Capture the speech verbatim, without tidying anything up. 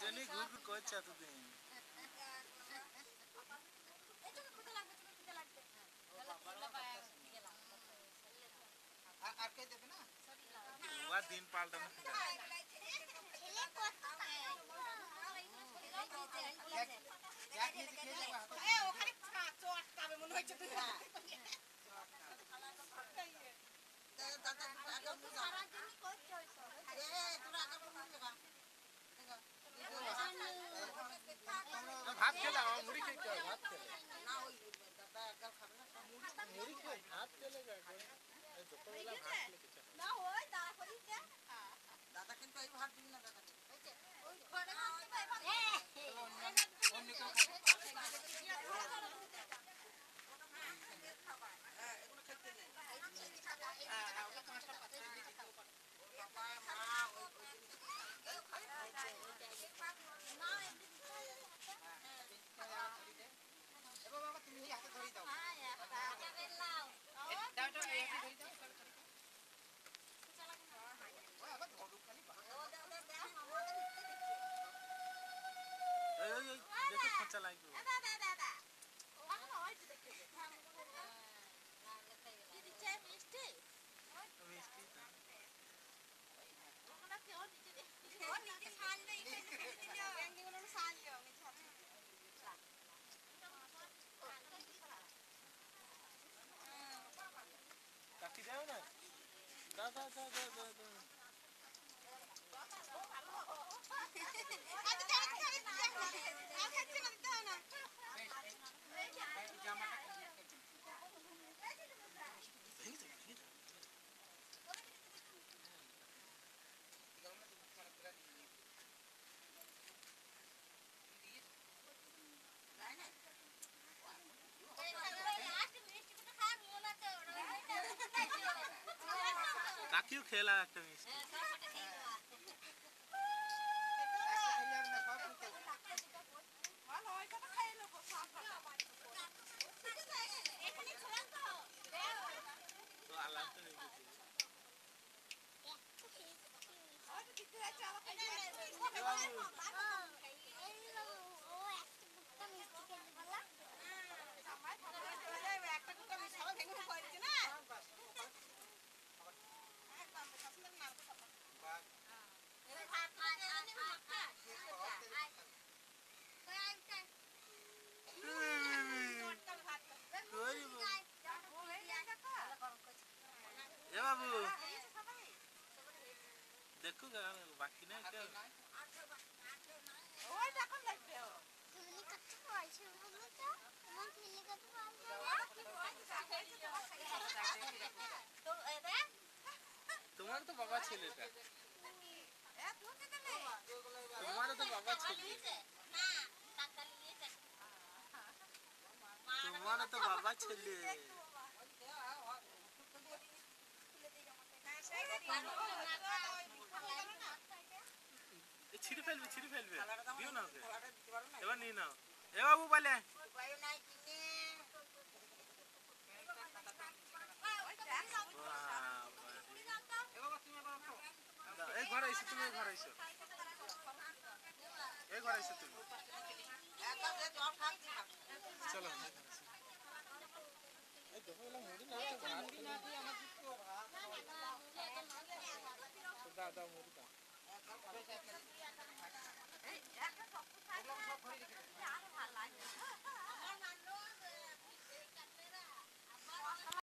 জানি ঘুর ঘুর করছে এতদিন। আর কে দেবে না ওয়া দিন পাল্টানো ভাত খেলাম মুড়ি খেতে হয় ভাত খেলে মুড়ি খেয়ে ভাত খেলে দুপুরবেলা ভাত খেলে না ওই দাঁড়া করি যে দাদা কিন্তু এই ভাত দিন না দাদা ওই ঘরে ভাত পাই অন্য কেউ খাবে এগুলো খেতে নেই হ্যাঁ হ্যাঁ ওটা পাঁচটা পাঁচটা দিয়ে দিতে বাবা মা ওই না এমনি এবার বাবা তুমি এই হাতে ধরে দাও হ্যাঁ একটা যাবে লাও দাও দাও এই হাতে ধরে দাও ওই আবার ধরু খালি ও দাও দাও দাও এই এই এই দেখো খোঁচা লাগবে দাদা দাদা দাদা ওখানে ওই যে দেখতে কি দিচ্ছে মিষ্টি মিষ্টি তো ওখানে কেউ নিচে দেখতে ও নিচে সাজ দেই এখানে দিও এঙ্গিগুলো সাজ দিও আমি ছাড়ছি কাটি দাও না দাও দাও দাও দাও দাও দাও আচ্ছা যাও খালি যাও আর খাচ্ছি না দিতে হয় না এই জামাটা কমপ্লিট করতে ভেঙে যাবে ভেঙে যাবে কাকিও খেলা একটা মিষ্টি তো আলাম তো নেই এ বাবু দেখো বাকি নাই কেউ ওই দেখো লাগবে তুমি কত পয়সা বলো তো তোমার ছেলে কত তো এদে তোমার তো বাবা ছেলেটা এ তুই কে দিলে তোমার তো বাবা ছেলে না টাকা নিয়েছে তোমার তো বাবা ছেলে ছিঁড়ে ফেলবে ছিঁড়ে ফেলবে দিও না ওকে এবার নিয়ে নাও এ বাবু বলে এই ঘরে এসে তুমি ঘরে এসো এই ঘরে এসো তুমি চলো এই দেখো মুড়ি না তো মুড়ি না দিয়ে আমার দিকে ভাত দাও দাও মুড়ি দাও